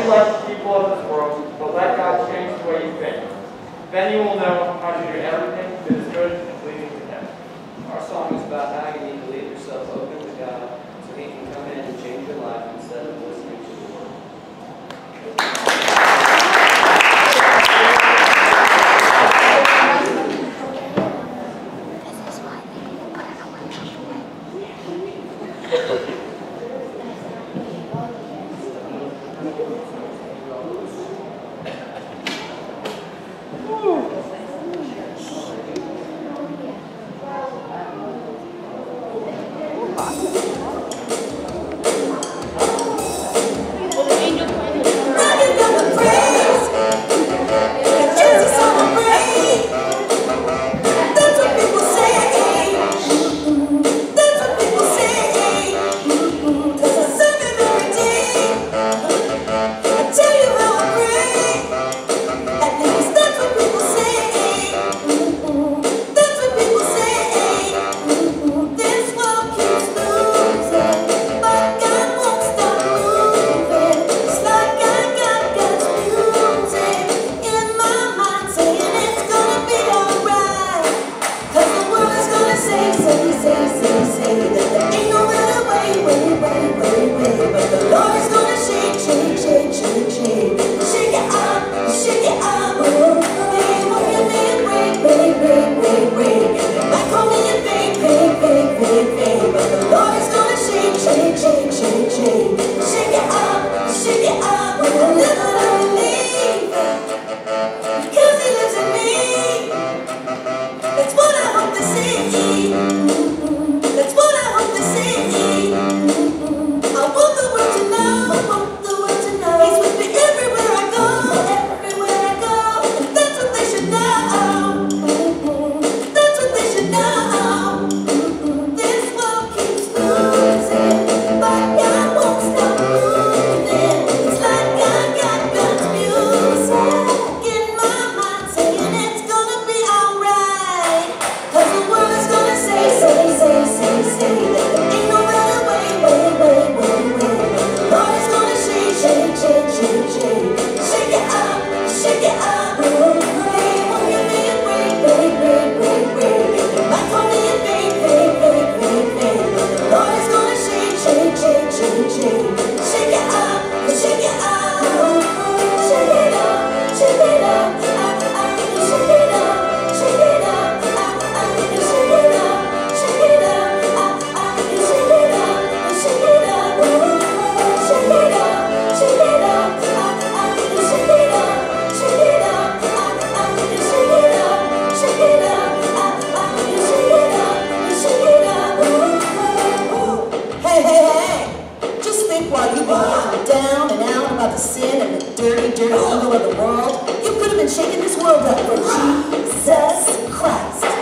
bless the people of this world, but let God change the way you think. Then you will know how to do everything that is good and pleasing to Him. Our song is about how you need to leave yourself open to God so He can come in and change your life instead of listening to the Word. dirty, dirty evil of the world, you could have been shaking this world up for Jesus Christ.